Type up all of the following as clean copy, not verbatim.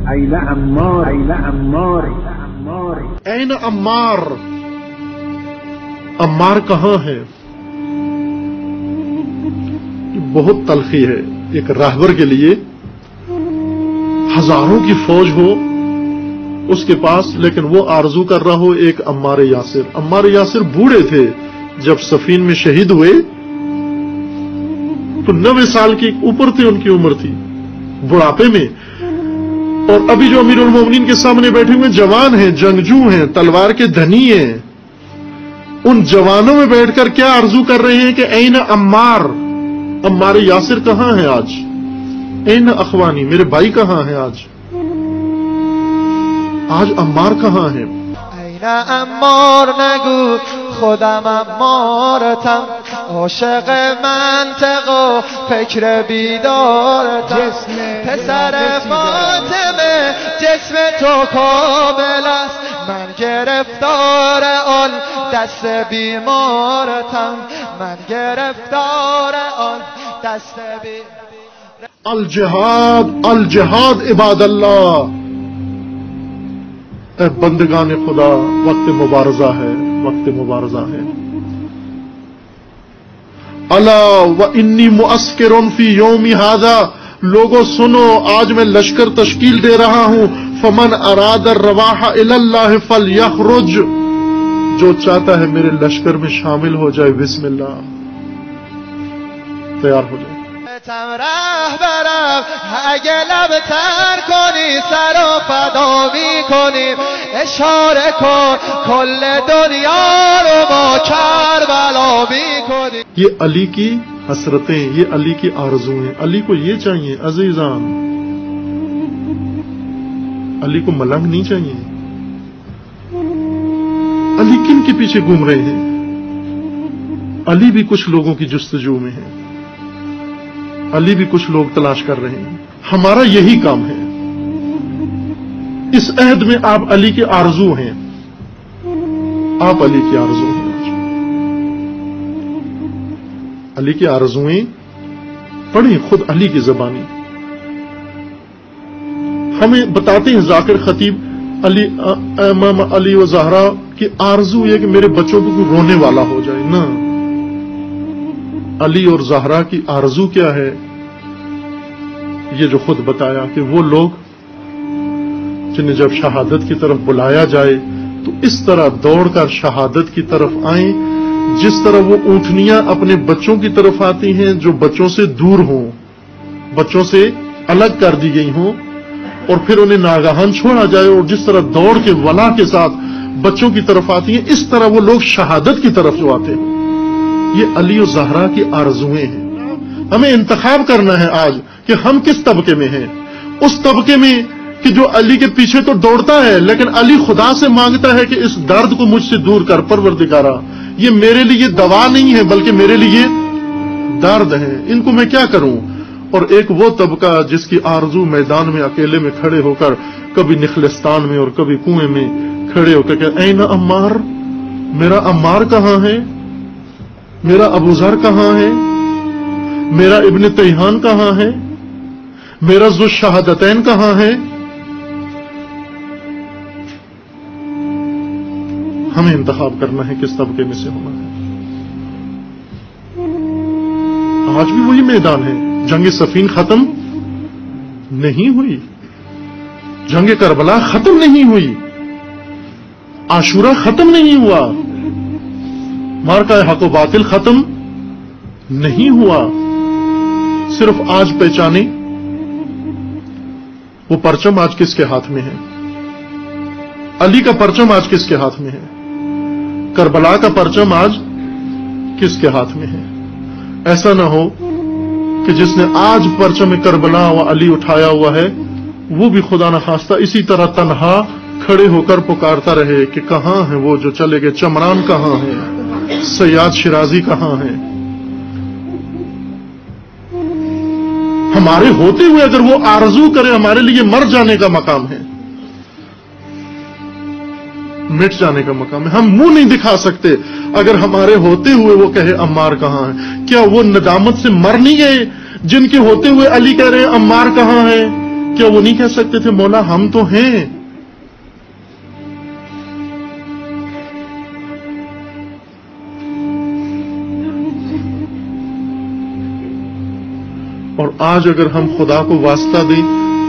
أين عمار أين عمار این عمار، عمار کہاں ہے؟ بہت تلخی ہے ایک راہبر کے لیے، ہزاروں کی فوج ہو اس کے پاس، لیکن وہ آرزو کر رہا ہو ایک عمار یاسر۔ عمار یاسر بوڑھے تھے جب صفین میں شہید ہوئے تو 90 سال کے اوپر تھے، ان کی عمر تھی بڑھاپے میں، اور ابھی جو امیر المومنین کے سامنے بیٹھے ہوئے جوان ہیں، جنگجو ہیں، تلوار کے دھنی ہیں، ان جوانوں میں بیٹھ کر کیا آرزو کر رہے ہیں کہ این عمار، عمار یاسر کہاں ہے آج؟ این اخوانی، میرے بھائی کہاں ہیں آج؟ آج عمار کہاں ہے؟ این عمار نگو خودم عمارتم، عاشق منطق و فکر بیدارتم، پسر فاطمه جسم تو کامل است، من گرفتار آن دست بیمارتم، من گرفتار آن دست بیمارتم۔ الجہاد الجہاد عباد اللہ، اے بندگان خدا، وقت مبارزہ ہے، وقت مبارزہ ہے۔ الا وانی مؤسکر فی یومی ھذا، لوگوں سنو آج میں لشکر تشکیل دے رہا ہوں، فمن اراد الرواح الی اللہ فلیخرج، جو چاہتا ہے میرے لشکر میں شامل ہو جائے، بسم اللہ، تیار ہو جائے۔ رهبرم اگه لب تر کنی سر و فدا میکنیم، اشاره کن کل دنیا رو ما کربلا میکنیم۔ یہ علی کی حسرتیں، یہ علی کی آرزویں، علی کو یہ چاہیے عزیزان، علی کو ملنگ نہیں چاہیے۔ علی کن کے پیچھے گھوم رہے ہیں؟ علی بھی کچھ لوگوں کی جستجو میں ہے، علی بھی کچھ لوگ تلاش کر رہے ہیں۔ ہمارا یہی کام ہے، اس عہد میں آپ علی کے آرزو ہیں، آپ علی کی آرزو ہیں۔ علی کی آرزویں پڑھیں خود علی کی زبانی، ہمیں بتاتے ہیں ذاکر خطیب علی، امام علی و زہرا کی آرزو یہ کہ میرے بچوں کو کوئی رونے والا ہو جائے نا۔ علی اور زہرا کی آرزو کیا ہے؟ یہ جو خود بتایا کہ وہ لوگ جنہیں جب شہادت کی طرف بلایا جائے تو اس طرح دوڑ کر شہادت کی طرف آئیں جس طرح وہ اونٹنیاں اپنے بچوں کی طرف آتی ہیں جو بچوں سے دور ہوں، بچوں سے الگ کر دی گئی ہوں، اور پھر انہیں ناگہان چھوڑا جائے، اور جس طرح دوڑ کے ولا کے ساتھ بچوں کی طرف آتی ہیں، اس طرح وہ لوگ شہادت کی طرف جو آتے ہیں۔ یہ علی و زہرا کی آرزویں ہیں۔ ہمیں انتخاب کرنا ہے آج کہ ہم کس طبقے میں ہیں، اس طبقے میں کہ جو علی کے پیچھے تو دوڑتا ہے لیکن علی خدا سے مانگتا ہے کہ اس درد کو مجھ سے دور کر پروردگارا، یہ میرے لیے دوا نہیں ہے بلکہ میرے لیے درد ہے، ان کو میں کیا کروں؟ اور ایک وہ طبقہ جس کی آرزو میدان میں اکیلے میں کھڑے ہو کر، کبھی نخلستان میں اور کبھی کنویں میں کھڑے ہو کر کہ این عمار، میرا عمار کہاں ہے؟ میرا ابو ذر کہاں ہے؟ میرا ابن تیہان کہاں ہے؟ میرا ذو الشہادتین کہاں ہے؟ ہمیں انتخاب کرنا ہے کس طبقے میں سے ہونا ہے۔ آج بھی وہی میدان ہے، جنگ صفین ختم نہیں ہوئی، جنگ کربلا ختم نہیں ہوئی، عاشورہ ختم نہیں ہوا، مارکہ حق و باطل ختم نہیں ہوا۔ صرف آج پہچانے وہ پرچم آج کس کے ہاتھ میں ہے، علی کا پرچم آج کس کے ہاتھ میں ہے، کربلا کا پرچم آج کس کے ہاتھ میں ہے۔ ایسا نہ ہو کہ جس نے آج پرچم کربلا و علی اٹھایا ہوا ہے وہ بھی خدا نخواستہ اسی طرح تنہا کھڑے ہو کر پکارتا رہے کہ کہاں ہیں وہ جو چلے گئے، چمران کہاں ہیں، سیاد شیرازی کہاں ہیں۔ ہمارے ہوتے ہوئے اگر وہ آرزو کرے، ہمارے لیے مر جانے کا مقام ہے، مٹ جانے کا مقام ہے، ہم منہ نہیں دکھا سکتے اگر ہمارے ہوتے ہوئے وہ کہے عمار کہاں ہے۔ کیا وہ ندامت سے مر نہیں گئے جن کے ہوتے ہوئے علی کہہ رہے ہیں عمار کہاں ہے؟ کیا وہ نہیں کہہ سکتے تھے مولا ہم تو ہیں؟ اور آج اگر ہم خدا کو واسطہ دیں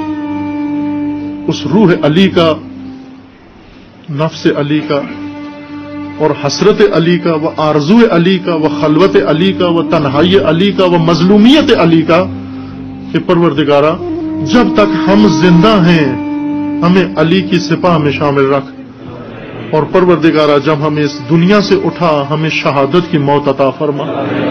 اس روح علی کا، نفس علی کا، اور حسرت علی کا، و آرزو علی کا، و خلوت علی کا، و تنہائی علی کا، و مظلومیت علی کا، کہ پروردگارا جب تک ہم زندہ ہیں ہمیں علی کی سپاہ میں شامل رکھ، اور پروردگارا جب ہمیں اس دنیا سے اٹھا ہمیں شہادت کی موت عطا فرما،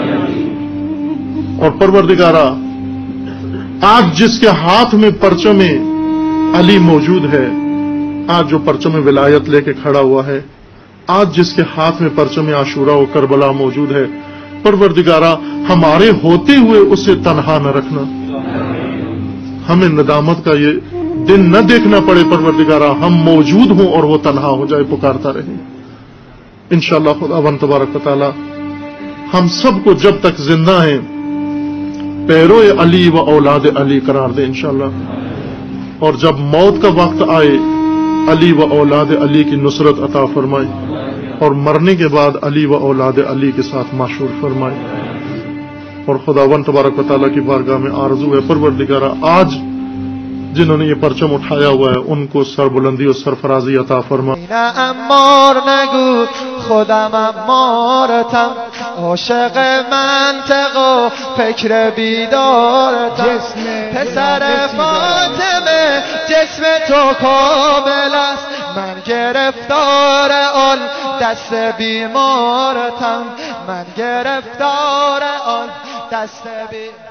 اور پروردگارا آج جس کے ہاتھ میں پرچم علی موجود ہے، آج جو پرچم ولایت لے کے کھڑا ہوا ہے، آج جس کے ہاتھ میں پرچم عاشورہ و کربلا موجود ہے، پروردگارا ہمارے ہوتے ہوئے اسے تنہا نہ رکھنا، ہمیں ندامت کا یہ دن نہ دیکھنا پڑے پروردگارا، ہم موجود ہوں اور وہ تنہا ہو جائے، پکارتا رہے انشاءاللہ خداوند تبارک و تعالی ہم سب کو جب تک زندہ ہیں پیرو علی و اولاد علی قرار دے انشاءاللہ، اور جب موت کا وقت آئے علی و اولاد علی کی نصرت عطا فرمائے، اور مرنے کے بعد علی و اولاد علی کے ساتھ معشور فرمائے، اور خداوند تبارک و تعالیٰ کی بارگاہ میں آرزو ہے پروردگارا آج جنہوں نے یہ پرچم اٹھایا ہوا ہے ان کو سربلندی و سرفرازی عطا فرما. امار نگو خودم امارتم، عاشق منطق و فکر بیدارتم، پسر فاطمه جسم تو کامل است، من گرفتار آن دست بیمارتم، من گرفتار آن دست بیمارتم،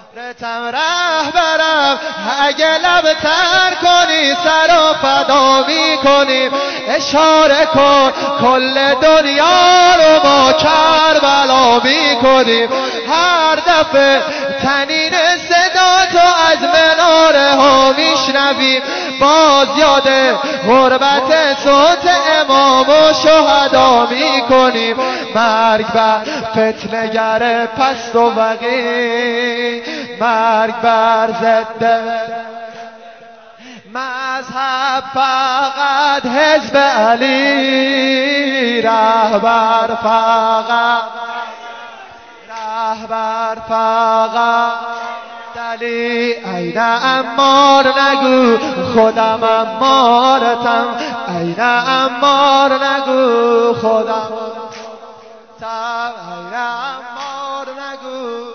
رهبرم اگه لب تر کنی سر و فدا می کنیم، اشاره کن کل دنیا رو ما کربلا می کنیم، هر دفعه تنین صدا تو از مناره ها میشنویم، باز یاد غربت صوت امام و شهدا می کنیم، مرگ بر فتنگر پست و وقی، مرگ بر ضد مذهب فقط حزب علی، رهبر فقط علی، این امار نگو خودم امارتم، این امار نگو خودم، این امار نگو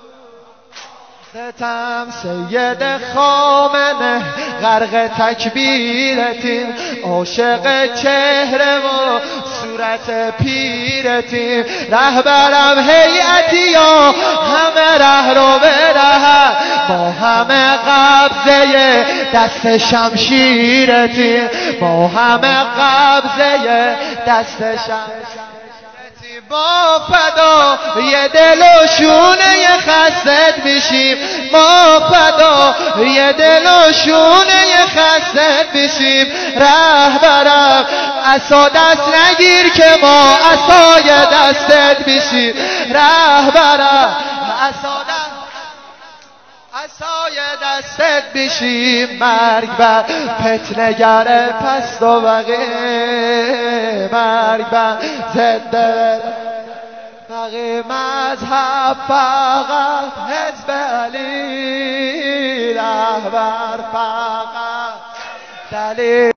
تم، سید خامنه غرق تکبیرتیم، عاشق چهره و صورت پیرتیم، رهبرم هیئتی یا همه ره رو بره، ما همه قبضه دست شمشیرتیم، ما همه قبضه دست شمشیرتیم، با فدا یه دل و شونه خستت میشیم، ما فدا یه دل و شونه خستت میشیم، رهبرم عصا دست نگیر که ما عصای دستت میشیم، رهبرم عصای دستت میشیم، مرگ بر فتنگر پست و وقی، مرگ بر ضد وقی، مذهب فقط حزب علی، رهبر فقط علی.